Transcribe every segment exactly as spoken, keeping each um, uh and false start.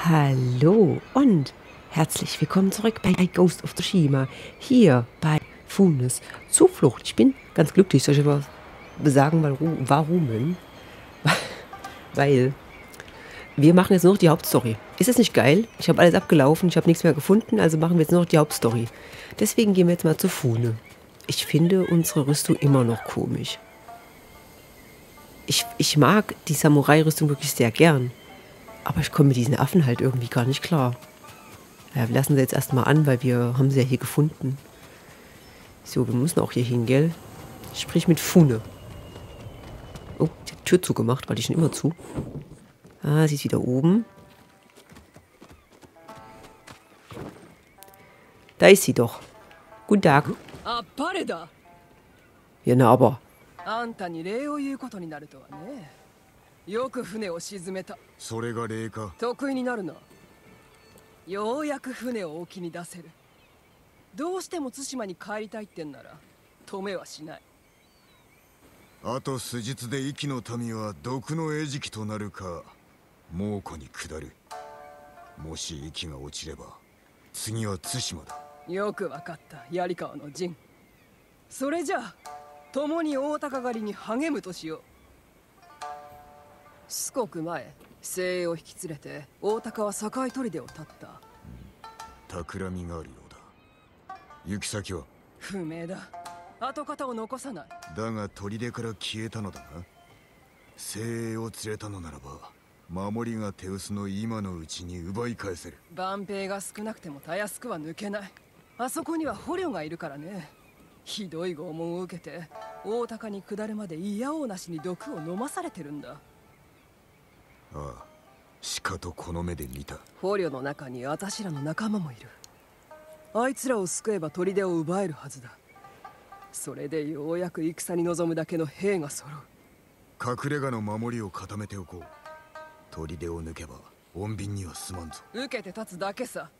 Hallo und herzlich willkommen zurück bei Ghost of Tsushima, hier bei Funes Zuflucht. Ich bin ganz glücklich, soll ich aber sagen, warum? Weil wir machen jetzt nur noch die Hauptstory. Ist das nicht geil? Ich habe alles abgelaufen, ich habe nichts mehr gefunden, also machen wir jetzt nur noch die Hauptstory. Deswegen gehen wir jetzt mal zu Fune. Ich finde unsere Rüstung immer noch komisch. Ich, ich mag die Samurai-Rüstung wirklich sehr gern. Aber ich komme mit diesen Affen halt irgendwie gar nicht klar. Ja, wir lassen sie jetzt erstmal an, weil wir haben sie ja hier gefunden. So, wir müssen auch hier hin, gell? Sprich mit Fune. Oh, die Tür zugemacht, weil die schon immer zu. Ah, sie ist wieder oben. Da ist sie doch. Guten Tag. Ja, na aber. あんたに礼を言うことになるとはね。よく船を沈めた。 それが礼か。 得意になるな。ようやく船を沖に出せる。どうしても対馬に帰りたいってんなら止めはしない。 あと数日で壱岐の民は毒の餌食となるか猛虎に下る。もし壱岐が落ちれば次は対馬だ。 よくわかった槍川の陣。それじゃあ共に大高狩りに励むとしよう。少く前精鋭を引き連れて大高は境砦を立った。 企みがあるようだ。行き先は不明だ。跡形を残さない。 だが砦から消えたのだな。精鋭を連れたのならば守りが手薄の今のうちに奪い返せる。 万兵が少なくてもたやすくは抜けない。あそこには捕虜がいるからね。ひどい拷問を受けて大高に下るまで嫌おうなしに毒を飲まされてるんだ。 ああ、しかとこの目で見た。 捕虜の中に私らの仲間もいる。あいつらを救えば砦を奪えるはずだ。それでようやく戦に臨むだけの兵が揃う。 隠れ家の守りを固めておこう。砦を抜けば穏便にはすまんぞ。 受けて立つだけさ。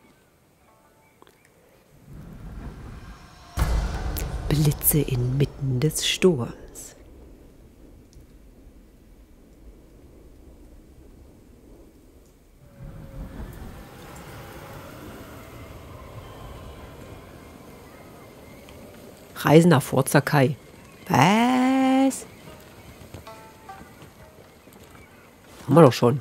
Blitze inmitten des Sturms. Reisen nach Fort Sakai. Was? Haben wir doch schon.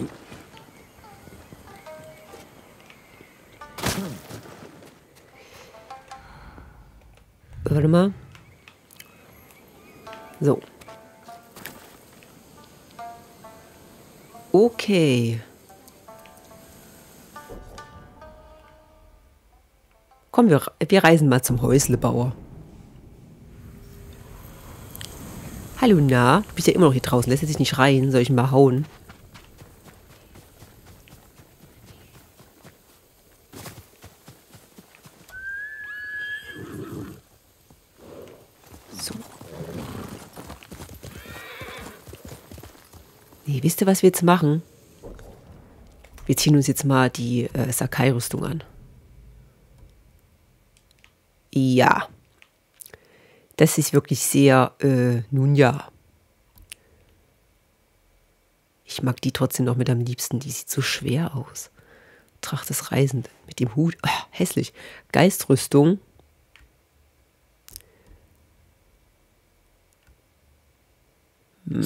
Warte mal. So. Okay. Komm, wir, wir reisen mal zum Häuslebauer. Hallo, na? Du bist ja immer noch hier draußen. Lässt er sich nicht rein? Soll ich ihn mal hauen? So. Nee, wisst ihr, was wir jetzt machen? Wir ziehen uns jetzt mal die äh, Sakai-Rüstung an. Ja. Das ist wirklich sehr, äh, nun ja. Ich mag die trotzdem noch mit am liebsten. Die sieht so schwer aus. Tracht des Reisenden mit dem Hut. Oh, hässlich. Geistrüstung. Hm.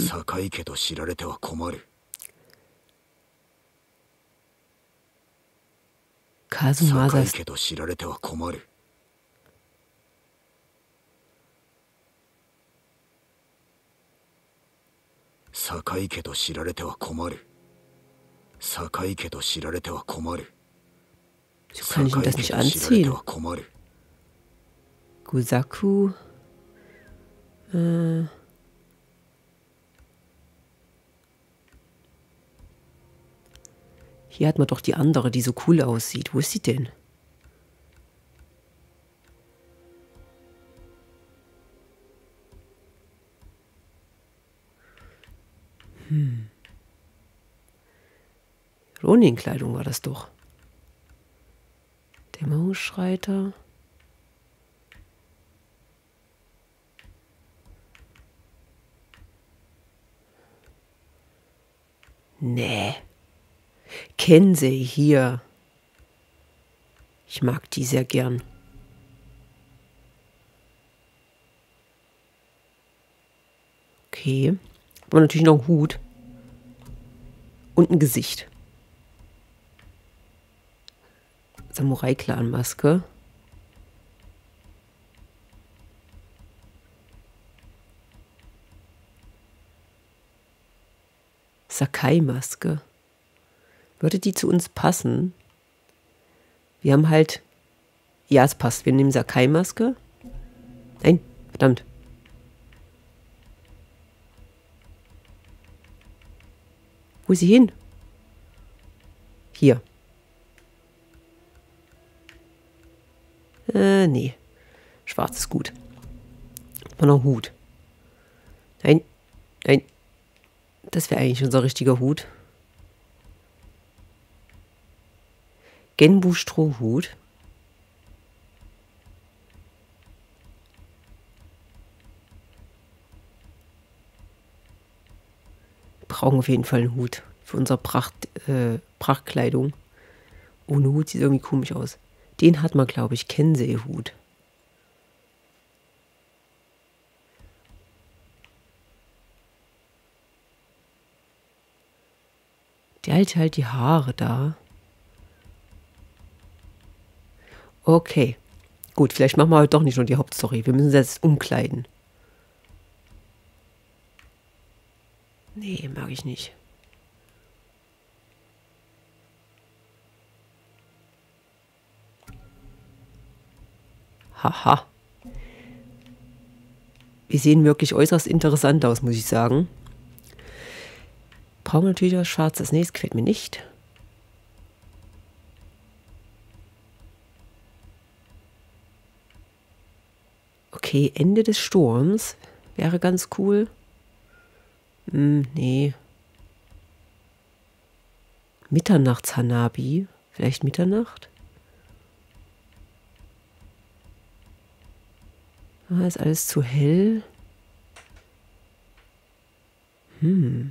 Kasumasas. So kann ich ihm das nicht anziehen. Gusaku. Äh. Hier hat man doch die andere, die so cool aussieht. Wo ist sie denn? Hm. Ronin-Kleidung war das doch. Dämmerungsschreiter. Nee. Kensei hier. Ich mag die sehr gern. Okay. Aber natürlich noch einen Hut. Und ein Gesicht. Samurai-Clan-Maske. Sakai-Maske. Würde die zu uns passen? Wir haben halt... Ja, es passt. Wir nehmen Sakai-Maske. Nein, verdammt. Wo ist sie hin? Hier. Äh, nee. Schwarz ist gut. Mal noch einen Hut. Nein. Nein. Das wäre eigentlich unser richtiger Hut. Genbu-Strohhut. Wir brauchen auf jeden Fall einen Hut für unsere Pracht, äh, Prachtkleidung. Ohne Hut sieht irgendwie komisch aus. Den hat man, glaube ich, Kensei-Hut. Der hält halt die Haare da. Okay. Gut, vielleicht machen wir heute doch nicht nur die Hauptstory. Wir müssen sie jetzt umkleiden. Nee, mag ich nicht. Haha. Wir sehen wirklich äußerst interessant aus, muss ich sagen. Brauchen wir natürlich was Schwarzes. Nee, das gefällt mir nicht. Okay, Ende des Sturms wäre ganz cool. Hm, nee. Mitternachts-Hanabi. Vielleicht Mitternacht? Ah, ist alles zu hell. Hm.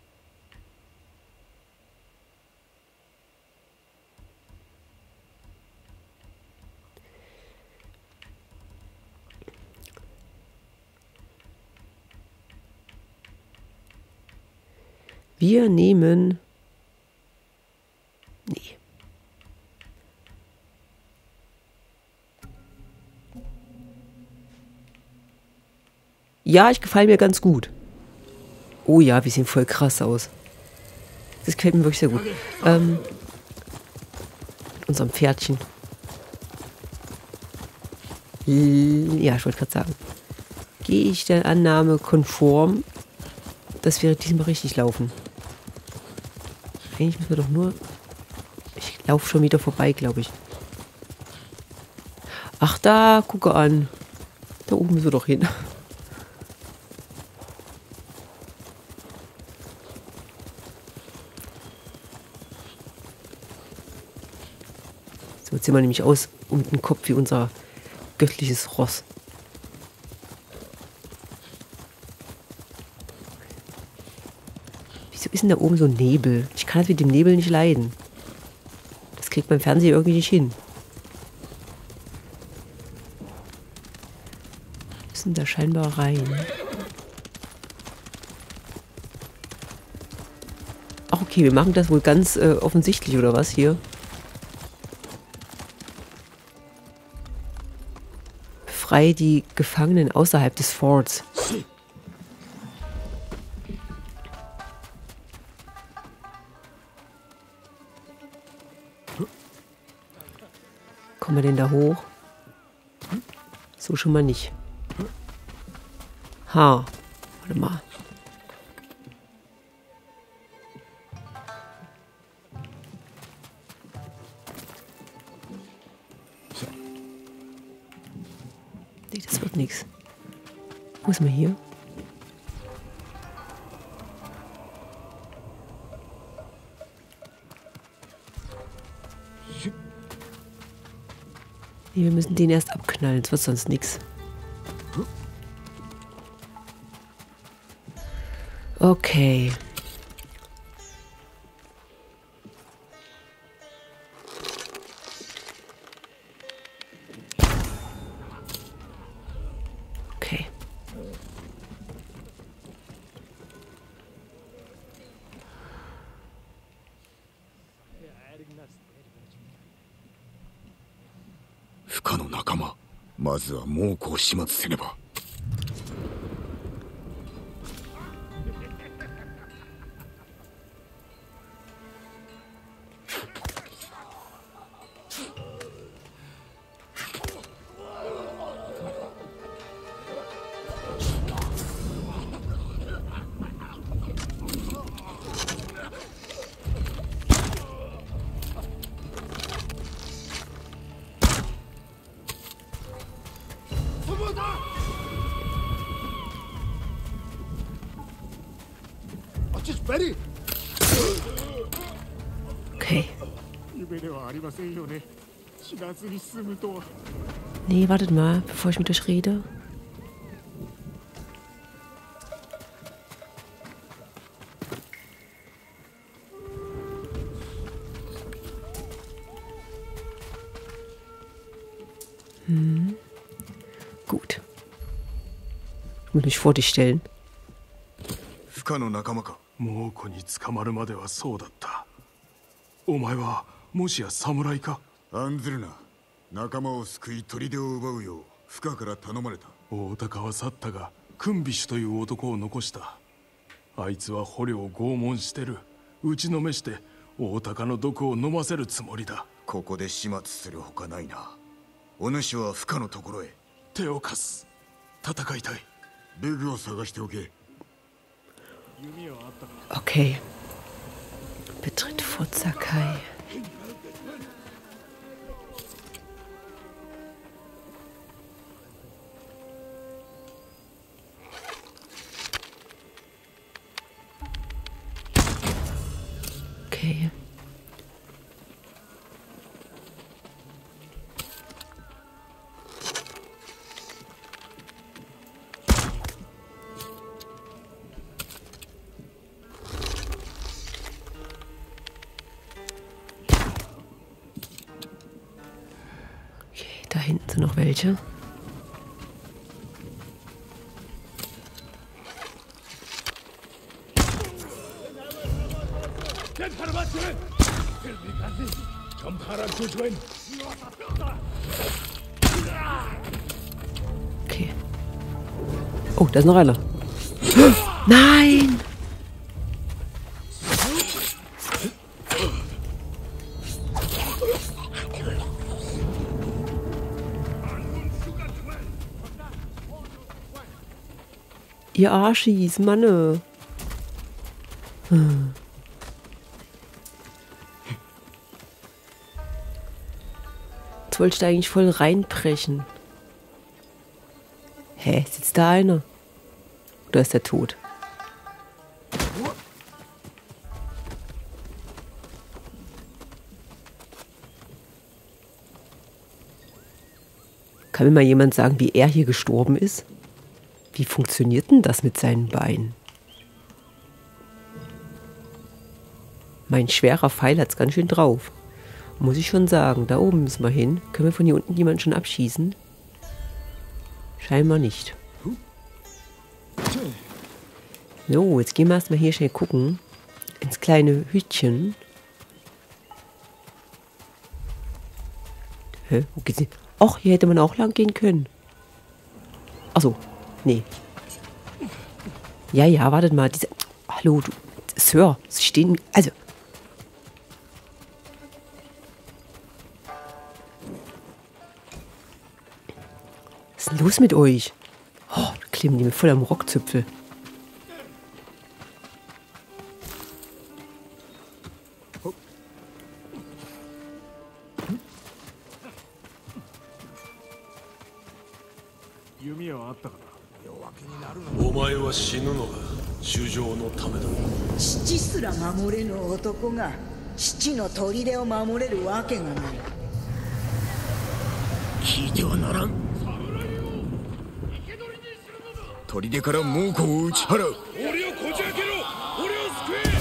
Wir nehmen... Nee. Ja, ich gefalle mir ganz gut. Oh ja, wir sehen voll krass aus. Das gefällt mir wirklich sehr gut. Ähm, mit unserem Pferdchen. Ja, ich wollte gerade sagen. Gehe ich der Annahme konform, dass wir diesmal richtig laufen? Eigentlich müssen wir doch nur... Ich laufe schon wieder vorbei, glaube ich. Ach, da, gucke an. Da oben müssen wir doch hin. So, jetzt sehen wir nämlich aus um den Kopf wie unser göttliches Ross. Wieso ist denn da oben so ein Nebel? Ich kann das mit dem Nebel nicht leiden. Das kriegt mein Fernseher irgendwie nicht hin. Wir müssen da scheinbar rein. Ach okay, wir machen das wohl ganz äh, offensichtlich, oder was hier? Befreie die Gefangenen außerhalb des Forts. Kommen wir denn da hoch? So schon mal nicht. Ha, warte mal. Nee, das wird nichts. Wo ist man hier? Nee, wir müssen den erst abknallen, es wird sonst nichts. Okay. 不可の仲間。まずは猛虎を始末せねば。 Okay. Nee, wartet mal, bevor ich mit euch rede. Hm. Gut. Ich muss mich vor dich stellen. 不可の仲間か。 猛虎に捕まるまではそうだった。お前はもしや侍か。 案ずるな。仲間を救い砦を奪うよう不可から頼まれた。 大高は去ったがクンビシュという男を残した。あいつは捕虜を拷問してる。打ちのめして大高の毒を飲ませるつもりだ。 ここで始末するほかないな。お主は不可のところへ。 手を貸す。戦いたい。 ルグを探しておけ。 Okay. Betritt Fort Sakai. Okay. Da hinten sind noch welche. Okay. Oh, da ist noch einer. Nein! Ihr Arschis, Manne. Hm. Jetzt wollte ich da eigentlich voll reinbrechen. Hä, sitzt da einer? Oder ist der tot? Kann mir mal jemand sagen, wie er hier gestorben ist? Wie funktioniert denn das mit seinen Beinen? Mein schwerer Pfeil hat's ganz schön drauf. Muss ich schon sagen. Da oben müssen wir hin. Können wir von hier unten jemanden schon abschießen? Scheinbar nicht. So, jetzt gehen wir erstmal hier schnell gucken. Ins kleine Hütchen. Hä? Wo geht's hin? Och, hier hätte man auch lang gehen können. Achso. Nee. Ja, ja, wartet mal. Diese, hallo, du, Sir, Sie stehen... Also... Was ist denn los mit euch? Oh, da kleben die mir voll am Rockzipfel. 父すら守れぬ男が父の砦を守れるわけがない。 聞いてはならん。砦から猛虎を打ち払う。 俺をこじ開けろ。俺を救え。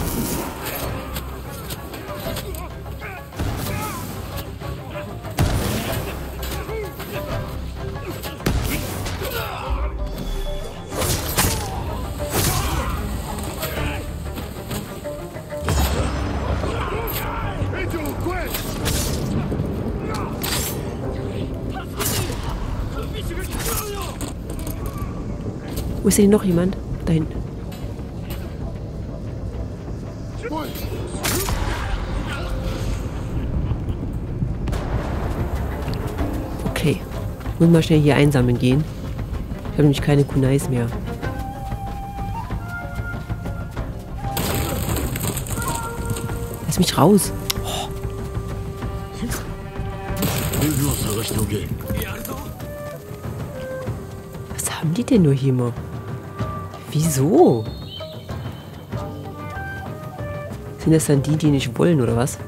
ist denn noch jemand? Da hinten. Okay. Muss mal schnell hier einsammeln gehen. Ich habe nämlich keine Kunais mehr. Lass mich raus. Oh. Was haben die denn nur hier mal? Wieso? Sind das dann die, die nicht wollen, oder was?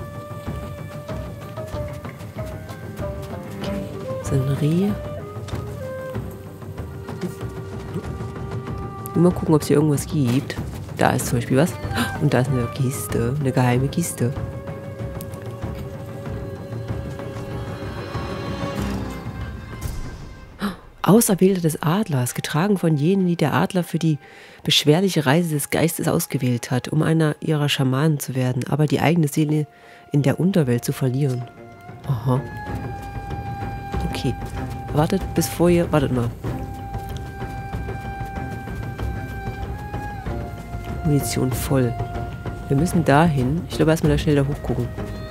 Okay. So ein Reh. Mal gucken, ob es hier irgendwas gibt. Da ist zum Beispiel was. Und da ist eine Kiste. Eine geheime Kiste. Auserwählte des Adlers, getragen von jenen, die der Adler für die beschwerliche Reise des Geistes ausgewählt hat, um einer ihrer Schamanen zu werden, aber die eigene Seele in der Unterwelt zu verlieren. Aha. Okay. Wartet bis vorher. Wartet mal. Munition voll. Wir müssen dahin. Ich glaube, erstmal da schnell da hochgucken.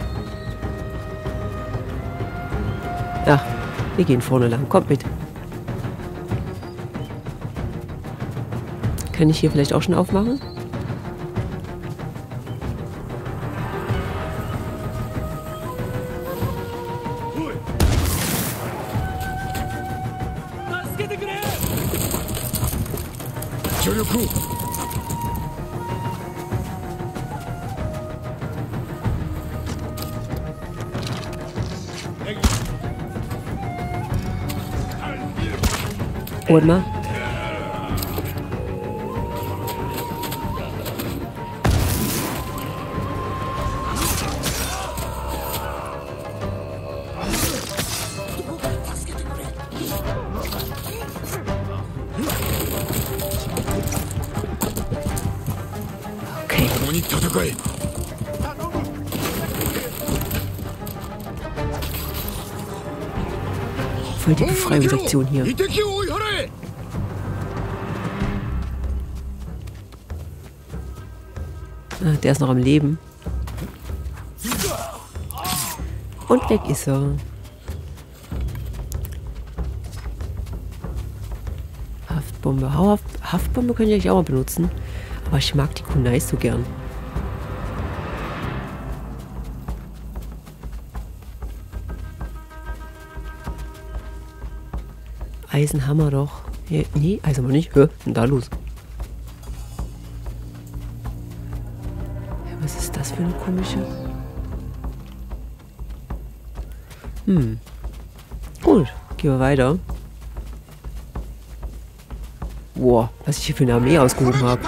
Ja, wir gehen vorne lang. Kommt mit. Kann ich hier vielleicht auch schon aufmachen? Und mal. Okay. Voll die Befreiungsaktion hier. Ah, der ist noch am Leben. Und weg ist er. Haftbombe. Haft, Haftbombe könnte ich auch mal benutzen. Aber ich mag die Kunais so gern. Eisenhammer doch. Ja, nee, Eisenhammer nicht. Hör, was ist denn da los? Ja, was ist das für eine komische? Hm. Gut, gehen wir weiter. Boah, was ich hier für eine Armee ausgerufen habe.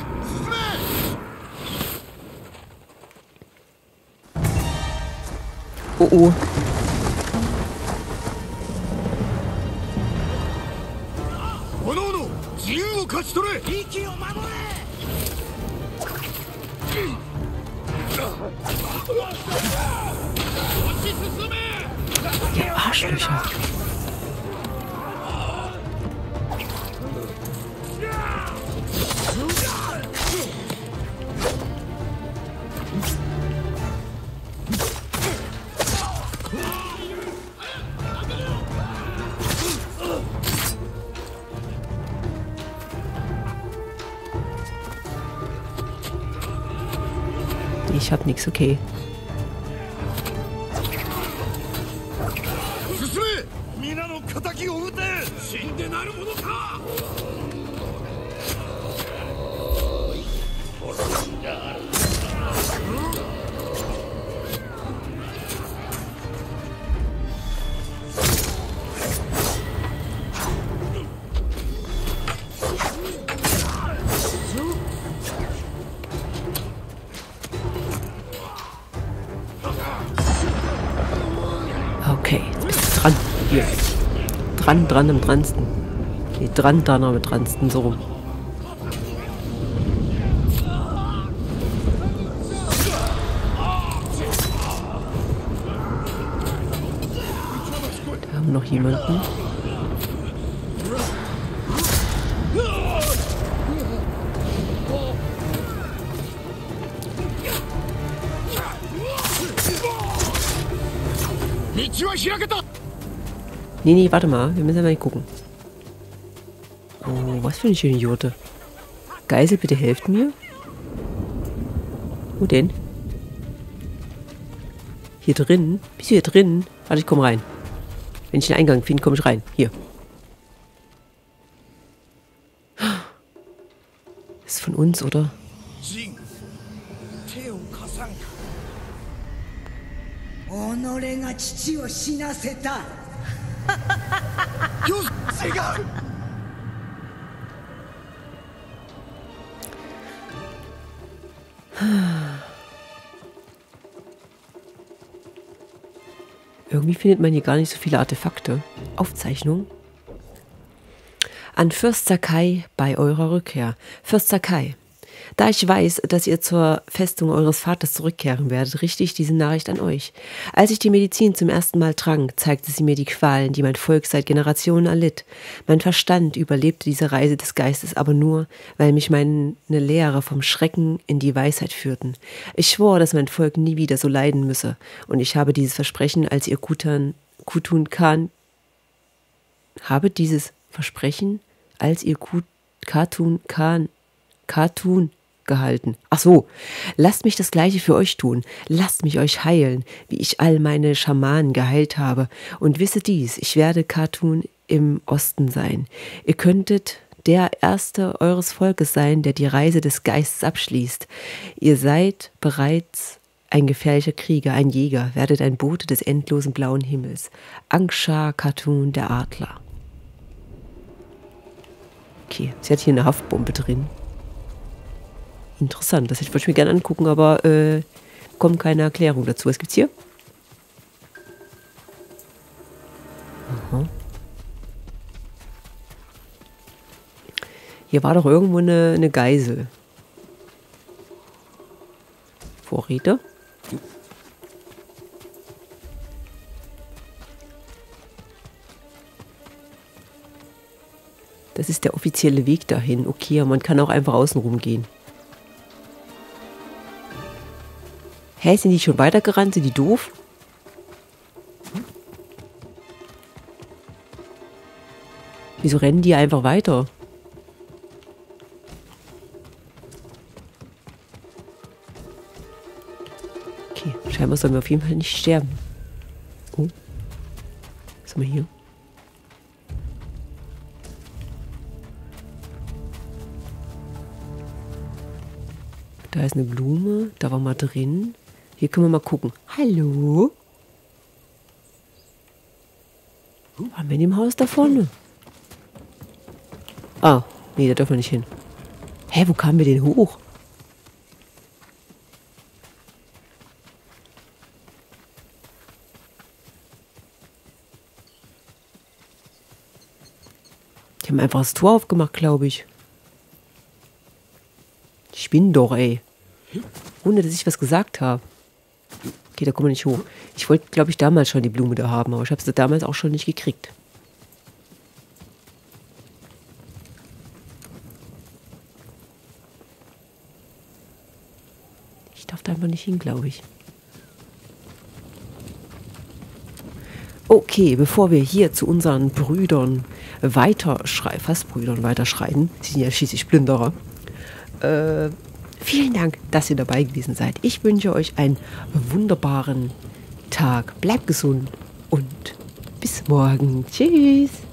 Oh oh. Ihr Arschlöcher. Ich hab nix, okay. Okay, jetzt bist du dran. Hier. Dran, dran am dransten. Nee, dran, dran am dransten, so rum. Wir haben noch jemanden. Nee, nee, warte mal. Wir müssen mal gucken. Oh, was für eine schöne Jurte. Geisel, bitte helft mir. Wo denn? Hier drin? Bist du hier drin? Warte, ich komm rein. Wenn ich den Eingang finde, komme ich rein. Hier. Das ist von uns, oder? Irgendwie findet man hier gar nicht so viele Artefakte. Aufzeichnung. An Fürst Sakai bei eurer Rückkehr. Fürst Sakai, da ich weiß, dass ihr zur Festung eures Vaters zurückkehren werdet, richte ich diese Nachricht an euch. Als ich die Medizin zum ersten Mal trank, zeigte sie mir die Qualen, die mein Volk seit Generationen erlitt. Mein Verstand überlebte diese Reise des Geistes aber nur, weil mich meine Lehre vom Schrecken in die Weisheit führten. Ich schwor, dass mein Volk nie wieder so leiden müsse, und ich habe dieses Versprechen, als ihr Kutan, Kutun Khan, habe dieses Versprechen, als ihr Kut, Katun Khan, Katun gehalten. Ach so, lasst mich das Gleiche für euch tun. Lasst mich euch heilen, wie ich all meine Schamanen geheilt habe. Und wisse dies, ich werde Katun im Osten sein. Ihr könntet der Erste eures Volkes sein, der die Reise des Geistes abschließt. Ihr seid bereits ein gefährlicher Krieger, ein Jäger, werdet ein Bote des endlosen blauen Himmels. Angshar Katun, der Adler. Okay, sie hat hier eine Haftbombe drin. Interessant, das würde ich mir gerne angucken, aber äh, kommt keine Erklärung dazu. Was gibt's hier? Aha. Hier war doch irgendwo eine, eine Geisel. Vorräte. Das ist der offizielle Weg dahin. Okay, man kann auch einfach außen rum gehen. Hä, sind die schon weitergerannt? Sind die doof? Wieso rennen die einfach weiter? Okay, scheinbar sollen wir auf jeden Fall nicht sterben. Oh. Was haben wir hier? Da ist eine Blume, da war mal drin. Hier können wir mal gucken. Hallo? Waren wir in dem Haus da vorne? Ah, nee, da dürfen wir nicht hin. Hä, wo kamen wir denn hoch? Die haben einfach das Tor aufgemacht, glaube ich. Ich bin doch, ey. Ohne, dass ich was gesagt habe. Okay, da kommen wir nicht hoch. Ich wollte, glaube ich, damals schon die Blume da haben, aber ich habe sie damals auch schon nicht gekriegt. Ich darf da einfach nicht hin, glaube ich. Okay, bevor wir hier zu unseren Brüdern weiterschreiten, fast Brüdern weiterschreiten, sie sind ja schließlich Plünderer, äh, vielen Dank, dass ihr dabei gewesen seid. Ich wünsche euch einen wunderbaren Tag. Bleibt gesund und bis morgen. Tschüss.